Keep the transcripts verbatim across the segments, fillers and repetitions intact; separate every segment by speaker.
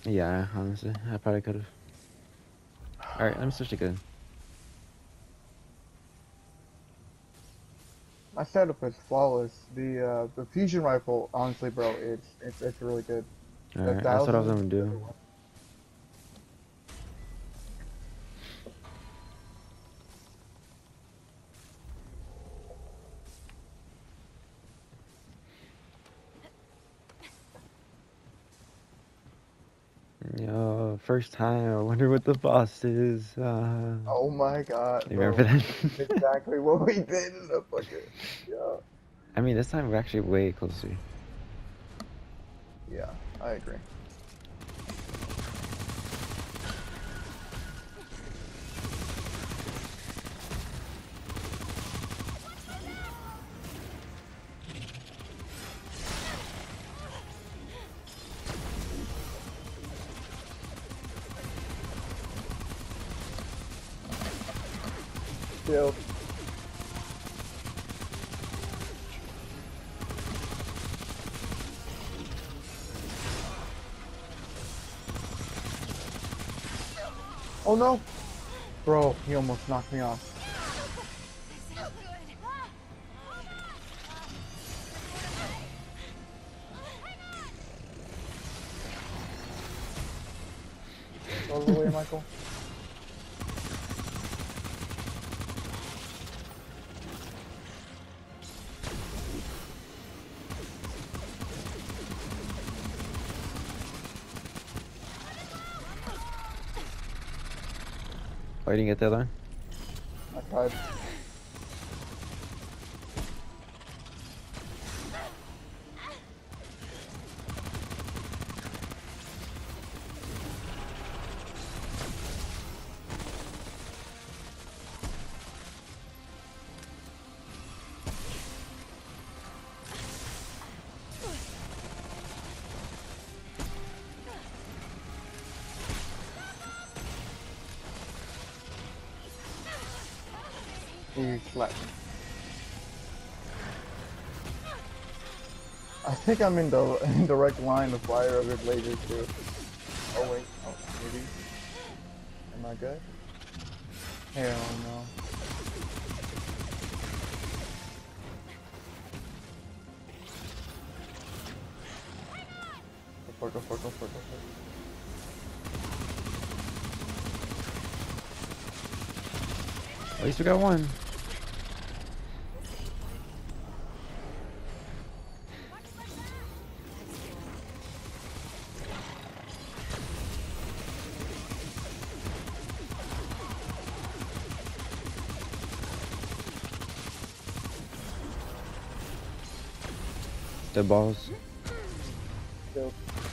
Speaker 1: Yeah, honestly, I probably could have. All right, let me switch to good.
Speaker 2: My setup is flawless. The uh, the fusion rifle, honestly, bro, it's it's it's really good.
Speaker 1: All
Speaker 2: The
Speaker 1: right, that's what I was
Speaker 2: thousand.
Speaker 1: gonna do. Yo, first time. I wonder what the boss is. Uh,
Speaker 2: Oh my god,
Speaker 1: you remember
Speaker 2: bro.
Speaker 1: that?
Speaker 2: Exactly what we did in the fucking. Yeah.
Speaker 1: I mean, this time we're actually way closer.
Speaker 2: Yeah, I agree. Still. Oh no, bro, he almost knocked me off. Go the way, Michael.
Speaker 1: Oh, you didn't get that one?
Speaker 2: I tried. He slapped me. I think I'm in the in direct line of fire of his lasers too. Oh wait, oh maybe. Am I good? Hell no. Go for it, go for it, go for it, go for it.
Speaker 1: At least we got one. The balls.
Speaker 2: Still.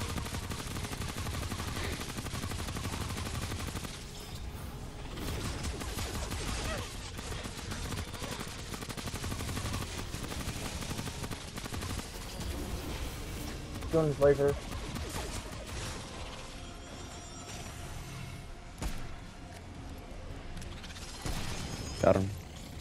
Speaker 2: Doing his laser.
Speaker 1: Got him.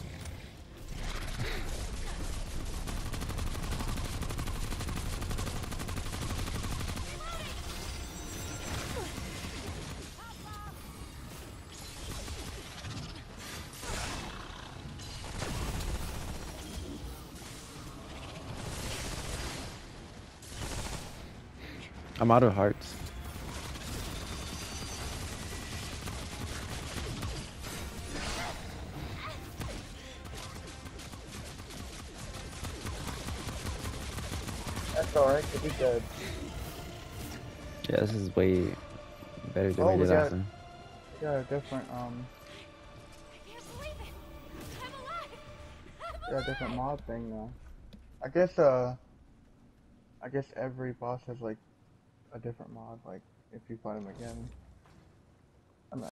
Speaker 1: I'm out of hearts.
Speaker 2: That's alright, cause he's dead.
Speaker 1: Yeah, this is way better than
Speaker 2: Oh,
Speaker 1: we
Speaker 2: we
Speaker 1: did last
Speaker 2: got
Speaker 1: time.
Speaker 2: we got a different um yeah, different mod thing now. I guess uh I guess every boss has like a different mod, like if you fight him again.